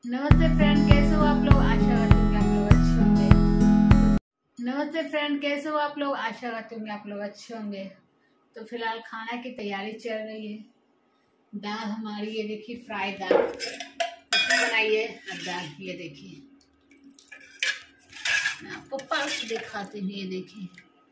नमस्ते फ्रेंड, कैसे हो आप लोग? आशा करती हूँ कि आप लोग अच्छे होंगे। नमस्ते फ्रेंड, कैसे हो आप लोग? आशा करती हूँ कि आप लोग अच्छे होंगे। तो फिलहाल खाना की तैयारी चल रही है। दाल हमारी ये देखिए, फ्राई दाल बनाई है। अब दाल ये देखिए, मैं आपको पास दिखाती हूँ। ये देखिए,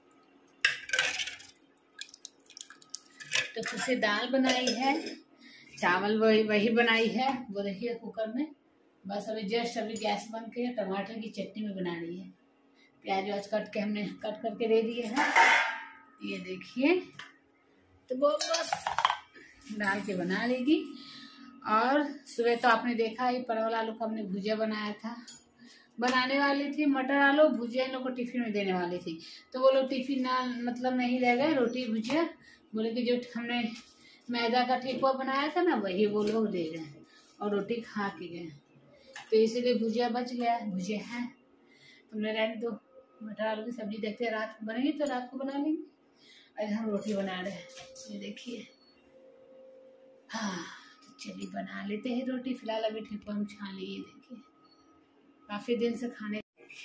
तो कुछ दाल बनाई है, चावल वही बनाई है। वो देखिए कुकर में, बस अभी जस्ट अभी गैस बंद के टमाटर की चटनी में बना रही है। प्याज व्याज हमने कट करके दे दिए हैं। ये देखिए, तो वो बस डाल के बना लेगी। और सुबह तो आपने देखा ही, परवल आलू का हमने भुजिया बनाया था। बनाने वाली थी मटर आलू भुजिया, इन लोग को टिफिन में देने वाली थी। तो वो लोग टिफिन ना मतलब नहीं ले गए, रोटी भुजिया। बोले कि जो हमने मैदा का ठेकुआ बनाया था ना, वही वो लोग दे गए और रोटी खा के गए। तो इसीलिए भुजिया बच गया। भुजिया है, तुमने रहने दो। मटर आलू की सब्जी देखते हैं, रात को बनेगी तो रात को बना लेंगे। आज हम रोटी बना रहे हैं, ये देखिए। हाँ, तो चलिए बना लेते हैं रोटी। फिलहाल अभी ठेकुआ हम छान लिए। देखिए, काफी दिन से खाने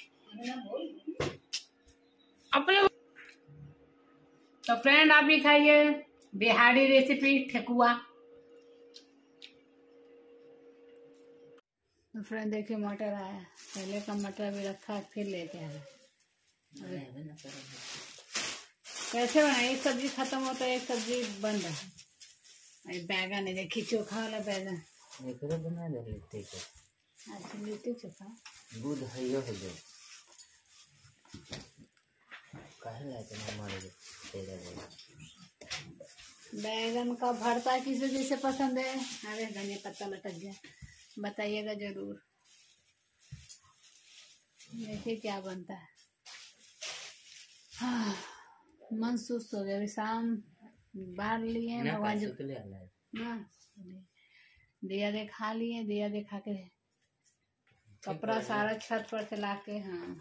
अपने। तो फ्रेंड, आप भी खाइए बिहारी रेसिपी ठेकुआ। तो फ्रेंड देखिए, मटर आया। पहले का मटर भी रखा, फिर लेके आया। कैसे बनाए? एक सब्जी खत्म होता है, एक सब्जी बन रहा है। बैगन है, देखिए चोखा वाला बैगन बना दे लिट्टी को। अच्छा, लिट्टी चोखा दूध है यो है जो काहे लाते ना हमारे तेरे बैगन का भरता किसे जैसे पसंद है। अरे धनिया पत्ता लटक गया, बताइएगा जरूर। देखिए क्या बनता है। हाँ, मन सुस्त हो गया। अभी शाम बाहर लिए भगवान जी ना, दिया देखा लिए। दिया देखा के कपड़ा सारा छत पर से ला के। हाँ,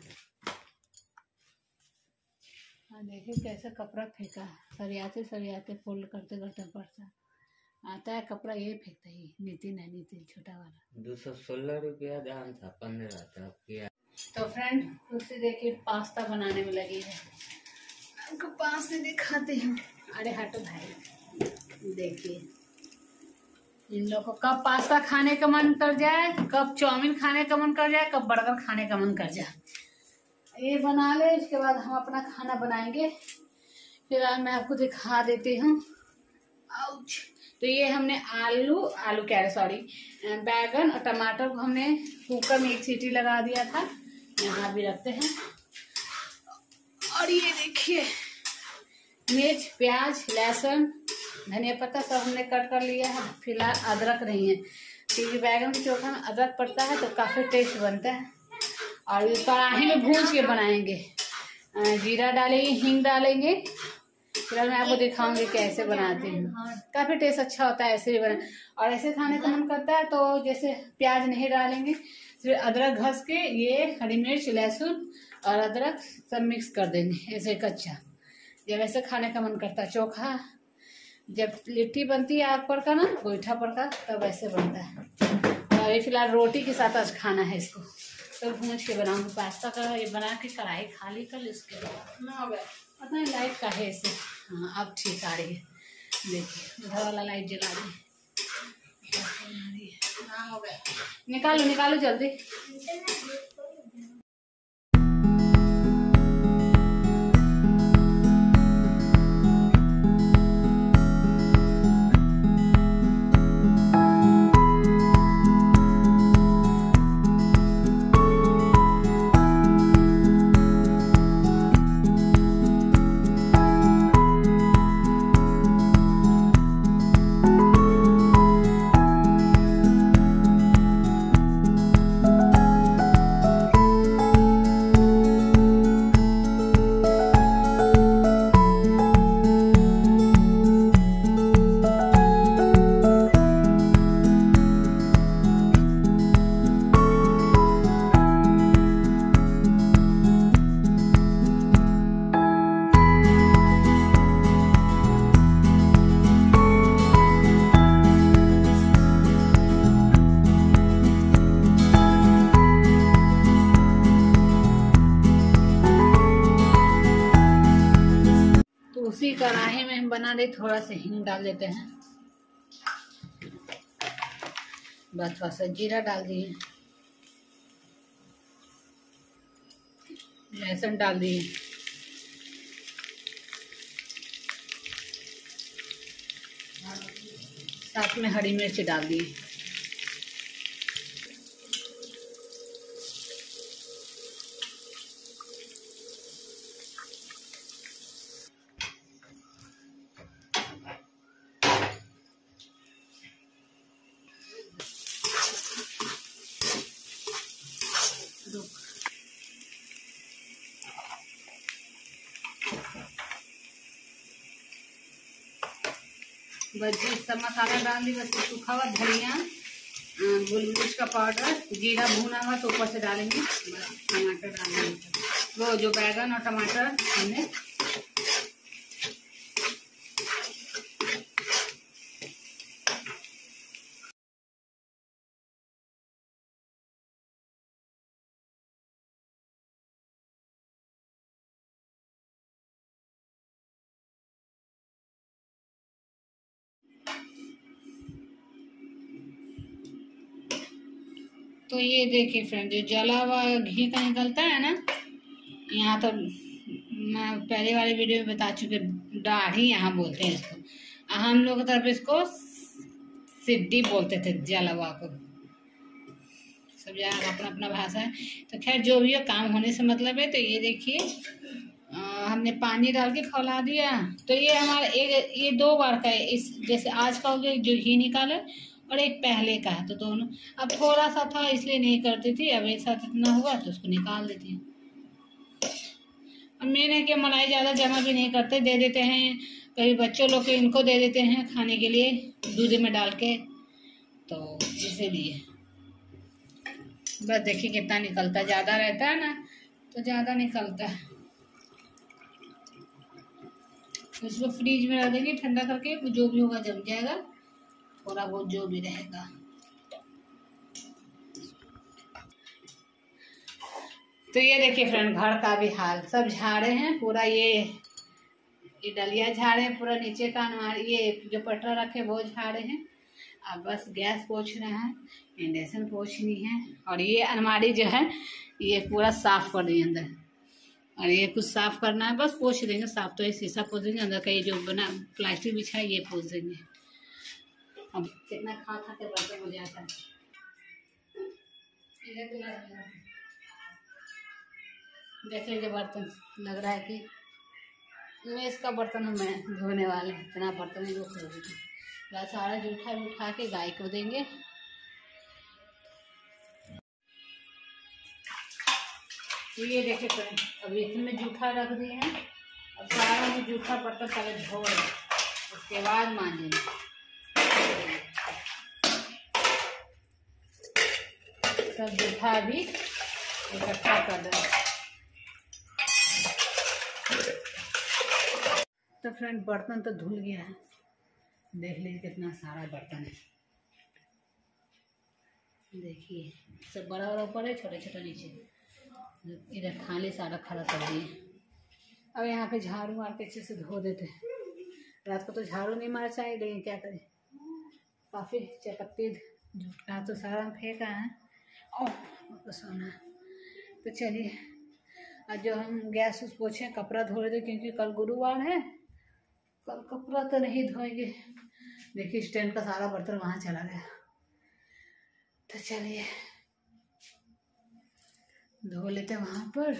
देखिए कैसे कपड़ा फेंका, सरियाते सरियाते फोल्ड करते करते पड़ता आता है कपड़ा। ये फेंकता ही नितिन है, नितिन छोटा वाला। 216 रुपया दाम था, 15 था क्या। तो फ्रेंड, उससे देखिए पास्ता बनाने में लगी है। आपको पास से दिखाते हैं। अरे हटो भाई, देखिए इन लोग को कब पास्ता खाने का मन कर जाए, कब चाउमीन खाने का मन कर जाए, कब बर्गर खाने का मन कर जाए। ये बना ले, इसके बाद हम अपना खाना बनाएंगे। फिर मैं आपको दिखा देती हूँ। आउच। तो ये हमने आलू कह रहे सॉरी, बैगन और टमाटर को हमने कुकर में एक सीटी लगा दिया था। यहाँ भी रखते हैं। और ये देखिए, मिर्च, प्याज, लहसुन, धनिया पत्ता सब हमने कट कर लिया है। फिलहाल अदरक नहीं है, क्योंकि बैगन की चोखा में अदरक पड़ता है तो काफ़ी टेस्ट बनता है। और ये कढ़ाई में भून के बनाएंगे। जीरा डालेंगे, हींग डालेंगे। फिलहाल मैं आपको दिखाऊंगी कैसे बनाती हूँ। काफ़ी टेस्ट अच्छा होता है ऐसे भी बना। और ऐसे खाने का मन करता है तो जैसे प्याज नहीं डालेंगे, फिर अदरक घस के ये हरी मिर्च, लहसुन और अदरक सब मिक्स कर देंगे ऐसे कच्चा। जब ऐसे खाने का मन करता है चोखा, जब लिट्टी बनती है आग पर का ना, गोईठा पर का, तब ऐसे बनता है। और ये फिलहाल रोटी के साथ आज खाना है इसको। तो भूंज के बनाऊंगी पास्ता का। ये बना के कढ़ाई खाली कर ली, उसके बाद पता नहीं लाइट का है ऐसे। हाँ, अब ठीक आ रही है। देखिए उधर वाला लाइट जला दी। निकालो निकालो जल्दी। इसी कढ़ाई में हम बना रहे, थोड़ा सा हींग डाल देते हैं, बस थोड़ा सा जीरा डाल दिए, लहसुन डाल दिए, साथ में हरी मिर्च डाल दिए। बस जी सब मसाला डाल दी, बस सूखा हुआ धनिया, गोल मिर्च का पाउडर, जीरा भुना हुआ तो ऊपर से डालेंगे, बस टमाटर डालेंगे, वो जो बैगन और टमाटर हमने तो ये देखिए फ्रेंड, जो जला हुआ घी का निकलता है ना, यहाँ तो मैं पहले वाली वीडियो में बता चुकी, दाढ़ी यहाँ बोलते हैं इसको, हम लोग तरफ इसको सिड्डी बोलते थे जला हुआ को, सब जगह अपना अपना भाषा है। तो खैर जो भी हो, काम होने से मतलब है। तो ये देखिए हमने पानी डाल के खौला दिया। तो ये हमारा एक, ये 2 बार का है, इस जैसे आज का हो गया जो घी निकाले, और एक पहले का है, तो दोनों। अब थोड़ा सा था इसलिए नहीं करती थी, अब एक साथ इतना हुआ तो उसको निकाल देती हूँ। अब मेन है कि मलाई ज़्यादा जमा भी नहीं करते, दे देते हैं कभी बच्चों लोग के, इनको दे देते हैं खाने के लिए दूध में डाल के, तो इसीलिए बस देखिए कितना निकलता, ज़्यादा रहता है ना तो ज़्यादा निकलता है। तो इसको फ्रीज में रख देंगे ठंडा करके, जो भी होगा जम जाएगा, थोड़ा बहुत जो भी रहेगा। तो ये देखिए फ्रेंड, घर का भी हाल, सब झाड़े हैं पूरा, ये डलिया झाड़े हैं पूरा, नीचे का अलमारी, ये जो पटरा रखे वो झाड़े हैं। अब बस गैस पोंछ रहे हैं, इंडक्शन पोंछनी है, और ये अलमारी जो है ये पूरा साफ कर देंगे अंदर, और ये कुछ साफ करना है, बस पोंछ देंगे साफ। तो ये शीशा पोंछ देंगे, अंदर का ये जो बना प्लास्टिक बिछा है ये पोंछ देंगे। अब कितना खा खा के बर्तन हो जाता है। देख लीजिए बर्तन, लग रहा है कि मेज का बर्तन हमें धोने वाले, इतना बर्तन है जो खरीद, सारा जूठा भी उठा के गाय को देंगे। तो ये देखिए फ्रेंड, अभी इसमें जूठा रख दिए हैं, अब सारा जो जूठा बर्तन पहले धो रहे, उसके बाद मांजेंगे। सब जूठा भी इकट्ठा कर दें। तो फ्रेंड बर्तन तो धुल गया है, देख लीजिए कितना सारा बर्तन है, देखिए सब बड़ा बड़ा ऊपर है, छोटे छोटे नीचे, इधर थाली सारा खड़ा कर दिए। अब यहाँ पे झाड़ू मार के अच्छे से धो देते हैं। रात को तो झाड़ू नहीं मार चाहिए, लेकिन क्या करें, काफ़ी चपत्ती झूठा तो सारा फेंका है और सोना। तो चलिए, आज जो हम गैस उस पोछे कपड़ा धो रहे थे, क्योंकि कल गुरुवार है, कल कपड़ा तो नहीं धोएंगे। देखिए स्टैंड का सारा बर्तन वहाँ चला गया। तो चलिए धो लेते हैं वहाँ पर।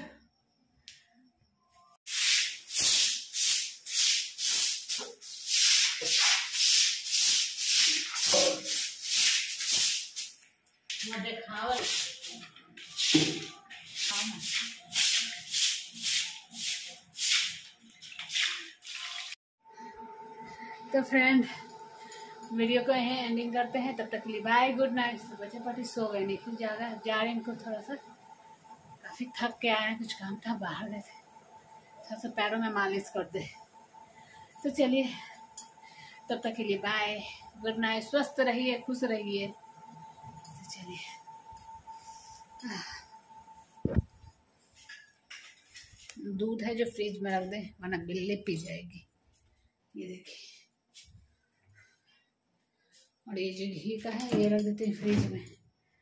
तो फ्रेंड वीडियो को यहीं एंडिंग करते हैं, तब तक के लिए बाय, गुड नाइट। बच्चे पार्टी सो गए, निखिल जा रहे हैं, इनको थोड़ा सा काफ़ी थक के आए हैं, कुछ काम था बाहर गए थे, थोड़ा सा पैरों में मालिश कर दे। तो चलिए तब तक के लिए बाय, गुड नाइट, स्वस्थ रहिए, खुश रहिए। तो चलिए दूध है जो फ्रिज में रख दें, वरना बिल्ली पी जाएगी। ये देखिए, और ये जो घी का है ये रख देते हैं फ्रिज में।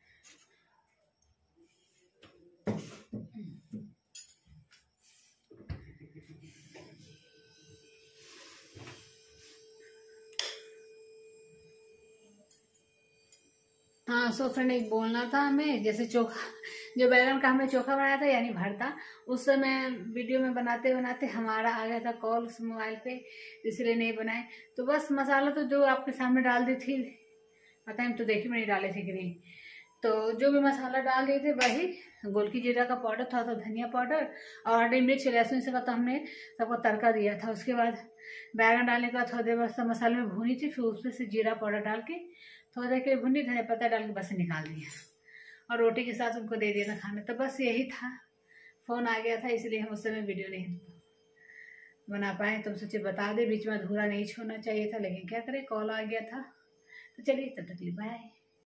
हाँ सो फ्रेंड, एक बोलना था हमें, जैसे चोखा, जो बैगन का हमने चोखा बनाया था यानी भरता, उस समय वीडियो में बनाते बनाते हमारा आ गया था कॉल उस मोबाइल पे, इसलिए नहीं बनाए। तो बस मसाला तो जो आपके सामने डाल दी थी, पता है हम तो देखी मैंने डाले थे कि नहीं, तो जो भी मसाला डाल दिए थे वही, गोलकी जीरा का पाउडर था, तो धनिया पाउडर और हरी मिर्च लहसुन से का तो हमने सबको तड़का दिया था। उसके बाद बैगन डालने के बाद थोड़ी देर बस मसाले में भूनी थी, फिर उसमें से जीरा पाउडर डाल के थोड़ी देर के भूनी, धनिया पत्ता डाल के बस निकाल दिया और रोटी के साथ उनको दे दिया था खाने। तो बस यही था, फ़ोन आ गया था इसलिए हम उस समय वीडियो नहीं बना पाए। तो सोचे बता दे, बीच में अधूरा नहीं छोड़ना चाहिए था, लेकिन क्या करें कॉल आ गया था। तो चलिए तब तक के लिए बाय।